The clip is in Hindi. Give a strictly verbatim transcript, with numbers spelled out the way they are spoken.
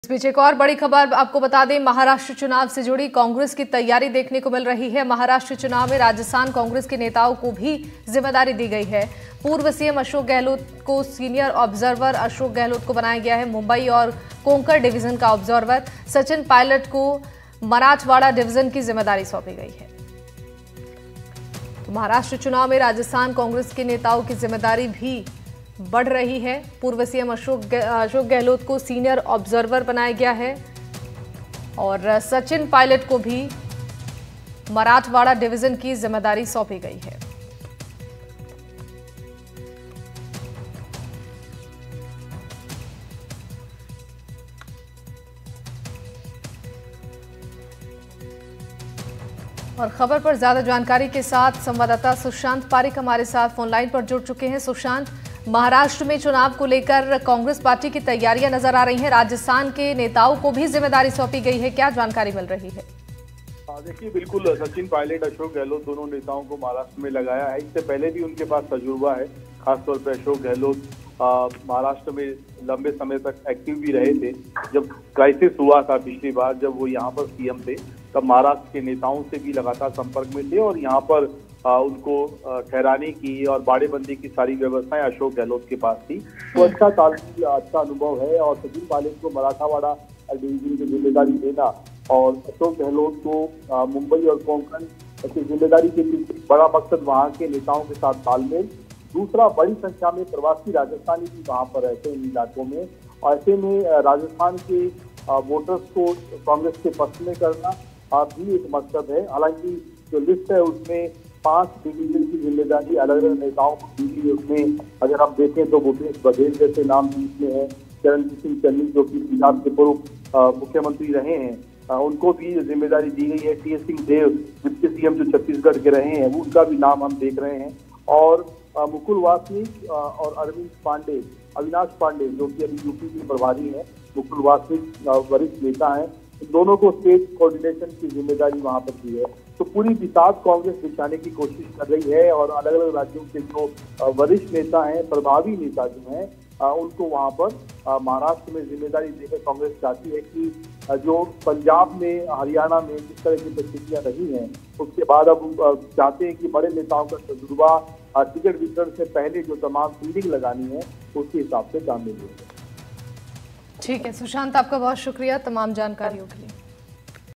इस बीच एक और बड़ी खबर आपको बता दें, महाराष्ट्र चुनाव से जुड़ी कांग्रेस की तैयारी देखने को मिल रही है। महाराष्ट्र चुनाव में राजस्थान कांग्रेस के नेताओं को भी जिम्मेदारी दी गई है। पूर्व सीएम अशोक गहलोत को सीनियर ऑब्जर्वर अशोक गहलोत को बनाया गया है मुंबई और कोंकण डिवीजन का ऑब्जर्वर। सचिन पायलट को मराठवाड़ा डिवीजन की जिम्मेदारी सौंपी गई है। तो महाराष्ट्र चुनाव में राजस्थान कांग्रेस के नेताओं की जिम्मेदारी भी बढ़ रही है। पूर्व सीएम अशोक अशोक गहलोत को सीनियर ऑब्जर्वर बनाया गया है और सचिन पायलट को भी मराठवाड़ा डिवीजन की जिम्मेदारी सौंपी गई है। और खबर पर ज्यादा जानकारी के साथ संवाददाता सुशांत पारिक हमारे साथ फोन लाइन पर जुड़ चुके हैं। सुशांत, महाराष्ट्र में चुनाव को लेकर कांग्रेस पार्टी की तैयारियां नजर आ रही हैं, राजस्थान के नेताओं को भी जिम्मेदारी सौंपी गई है, क्या जानकारी मिल रही है? देखिए, बिल्कुल सचिन पायलट, अशोक गहलोत दोनों नेताओं को महाराष्ट्र में लगाया है। इससे पहले भी उनके पास तजुर्बा है। खासतौर पर अशोक गहलोत महाराष्ट्र में लंबे समय तक एक्टिव भी रहे थे। जब क्राइसिस हुआ था पिछली बार, जब वो यहाँ पर सीएम थे, तब महाराष्ट्र के नेताओं से भी लगातार संपर्क में थे और यहाँ पर आ, उनको ठहराने की और बाड़ेबंदी की सारी व्यवस्थाएं अशोक गहलोत के पास थी। तो अच्छा तालमेल, अच्छा अनुभव है। और सचिन पायलट को मराठवाड़ा डिवीजन की जिम्मेदारी देना और अशोक गहलोत को मुंबई और कोंकण की जिम्मेदारी के पीछे बड़ा मकसद वहाँ के नेताओं के साथ तालमेल। दूसरा, बड़ी संख्या में प्रवासी राजस्थानी भी वहाँ पर रहते हैं इन इलाकों में, और ऐसे में राजस्थान के वोटर्स को कांग्रेस के पक्ष में करना भी एक मकसद है। हालांकि जो लिस्ट है उसमें पांच डिवीजन की जिम्मेदारी अलग अलग नेताओं को दी गई। उसमें अगर आप देखें तो भूपेश बघेल जैसे नाम भी इसमें है, चरणजीत सिंह चन्नी जो कि पंजाब के पूर्व मुख्यमंत्री रहे हैं, आ, उनको भी जिम्मेदारी दी गई है। T S Singhdeo deputy CM जो छत्तीसगढ़ के रहे हैं, उनका भी नाम हम देख रहे हैं। और आ, मुकुल वासनिक और अरविंद पांडे, अविनाश पांडे जो कि अभी यूपी के प्रभारी हैं, मुकुल वासनिक वरिष्ठ नेता हैं, दोनों को स्टेट कोऑर्डिनेशन की जिम्मेदारी वहां पर दी है। तो पूरी बिसात कांग्रेस बिछाने की कोशिश कर रही है और अलग अलग राज्यों के जो वरिष्ठ नेता हैं, प्रभावी नेता जो हैं, उनको वहां पर महाराष्ट्र में जिम्मेदारी देकर कांग्रेस चाहती है कि जो पंजाब में, हरियाणा में जिस तरह की परिस्थितियां रही हैं, उसके बाद अब चाहते हैं कि बड़े नेताओं का तजुर्बा टिकट वितरण से पहले जो तमाम फील्डिंग लगानी है उसके हिसाब से काम मिले। ठीक है सुशांत, आपका बहुत शुक्रिया तमाम जानकारियों के लिए।